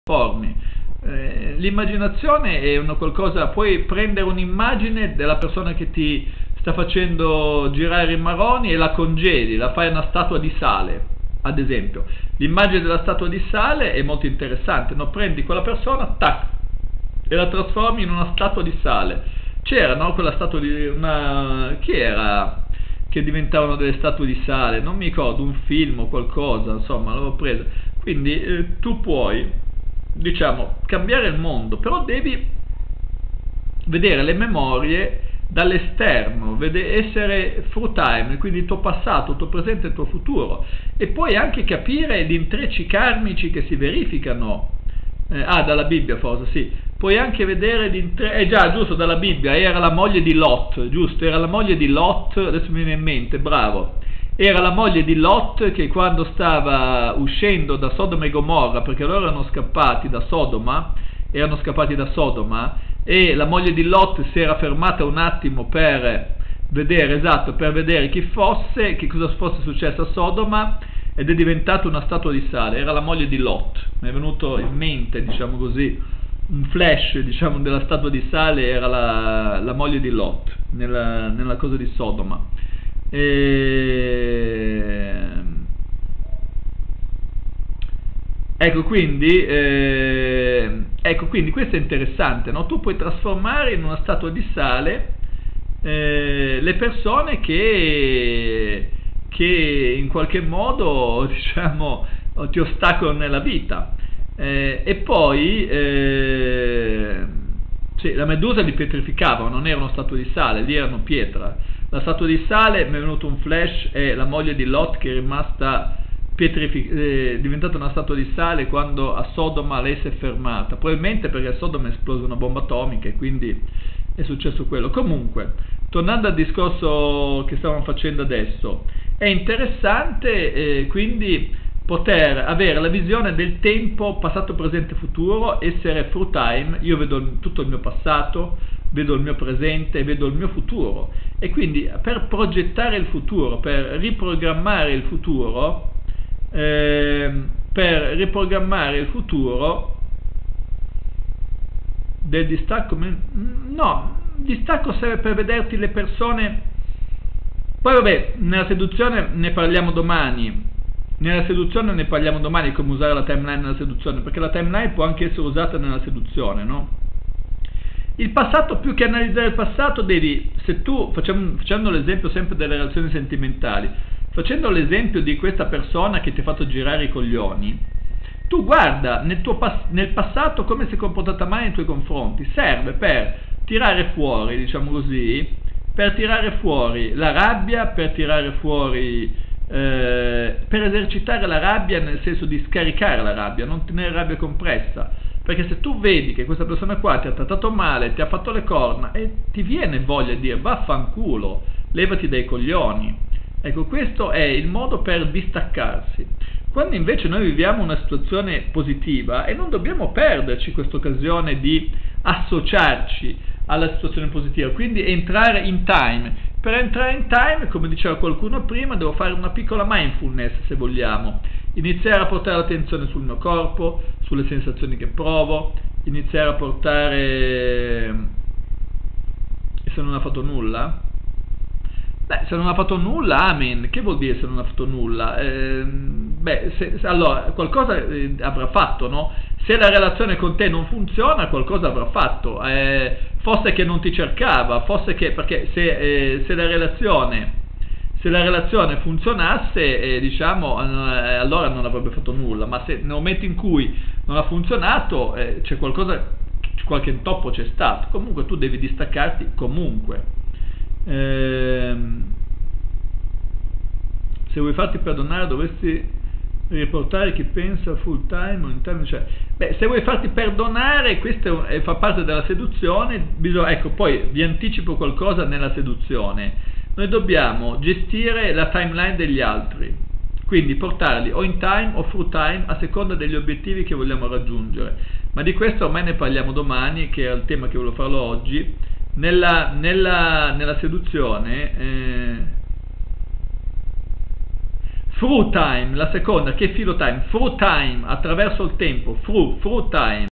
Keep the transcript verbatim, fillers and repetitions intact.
formi. Eh, l'immaginazione è una qualcosa, puoi prendere un'immagine della persona che ti sta facendo girare i maroni e la congeli, la fai una statua di sale, ad esempio. L'immagine della statua di sale è molto interessante, no? Prendi quella persona, tac, e la trasformi in una statua di sale. C'era, no? Quella statua di una... chi era? Che diventavano delle statue di sale, non mi ricordo, un film o qualcosa, insomma, l'avevo presa. Quindi eh, tu puoi, diciamo, cambiare il mondo, però devi vedere le memorie dall'esterno, essere full time, quindi il tuo passato, il tuo presente e il tuo futuro, e poi anche capire gli intrecci karmici che si verificano. Eh, ah, dalla Bibbia forse, sì. Puoi anche vedere gli intrecci, eh già, giusto, dalla Bibbia, era la moglie di Lot, giusto, era la moglie di Lot, adesso mi viene in mente, bravo. Era la moglie di Lot che quando stava uscendo da Sodoma e Gomorra, perché loro erano scappati da Sodoma, erano scappati da Sodoma, e la moglie di Lot si era fermata un attimo per vedere, esatto, per vedere chi fosse, che cosa fosse successo a Sodoma, ed è diventata una statua di sale. Era la moglie di Lot. Mi è venuto in mente, diciamo così, un flash, diciamo, della statua di sale, era la, la moglie di Lot nella, nella cosa di Sodoma. E... ecco quindi eh, ecco quindi questo è interessante, no? Tu puoi trasformare in una statua di sale eh, le persone che che in qualche modo, diciamo, ti ostacolano nella vita, eh, e poi eh, sì, la Medusa li pietrificava, non erano statue di sale, lì erano pietra. La statua di sale, mi è venuto un flash, è la moglie di Lot che è rimasta pietrificata, è diventata una statua di sale quando a Sodoma lei si è fermata, probabilmente perché a Sodoma è esplosa una bomba atomica e quindi è successo quello. Comunque, tornando al discorso che stavamo facendo adesso, è interessante eh, quindi poter avere la visione del tempo passato, presente, futuro, essere full time. Io vedo tutto il mio passato, vedo il mio presente, vedo il mio futuro, e quindi per progettare il futuro, per riprogrammare il futuro, eh, per riprogrammare il futuro del distacco, no, distacco serve per vederti le persone. Poi vabbè, nella seduzione ne parliamo domani, nella seduzione ne parliamo domani, come usare la timeline nella seduzione, perché la timeline può anche essere usata nella seduzione, no? Il passato, più che analizzare il passato, devi, se tu, facciamo, facendo l'esempio sempre delle relazioni sentimentali, facendo l'esempio di questa persona che ti ha fatto girare i coglioni, tu guarda nel, tuo pas- nel passato come si è comportata mai nei tuoi confronti, serve per tirare fuori, diciamo così, per tirare fuori la rabbia, per tirare fuori, eh, per esercitare la rabbia, nel senso di scaricare la rabbia, non tenere rabbia compressa, perché se tu vedi che questa persona qua ti ha trattato male, ti ha fatto le corna, e ti viene voglia di dire vaffanculo, levati dai coglioni. Ecco, questo è il modo per distaccarsi. Quando invece noi viviamo una situazione positiva, e non dobbiamo perderci questa occasione di associarci alla situazione positiva, quindi entrare in time. Per entrare in time, come diceva qualcuno prima, devo fare una piccola mindfulness, se vogliamo, iniziare a portare l'attenzione sul mio corpo, sulle sensazioni che provo, iniziare a portare, e se non ha fatto nulla? Beh, se non ha fatto nulla, amen. Che vuol dire se non ha fatto nulla? Eh, beh, se, se, allora, qualcosa eh, avrà fatto, no? Se la relazione con te non funziona, qualcosa avrà fatto. Eh, forse che non ti cercava, forse che, perché se, eh, se la relazione se la relazione funzionasse, eh, diciamo, eh, allora non avrebbe fatto nulla. Ma se nel momento in cui non ha funzionato, eh, c'è qualcosa, qualche intoppo c'è stato. Comunque tu devi distaccarti comunque. Ehm, se vuoi farti perdonare dovresti riportare chi pensa full time o in time, cioè, beh, se vuoi farti perdonare, questo è, fa parte della seduzione, bisogna, ecco, poi vi anticipo qualcosa nella seduzione. Noi dobbiamo gestire la timeline degli altri, quindi portarli o in time o full time a seconda degli obiettivi che vogliamo raggiungere, ma di questo ormai ne parliamo domani, che era il tema che volevo farlo oggi. Nella, nella, nella seduzione, eh, through time, la seconda che è filo time, through time, attraverso il tempo, through, through time.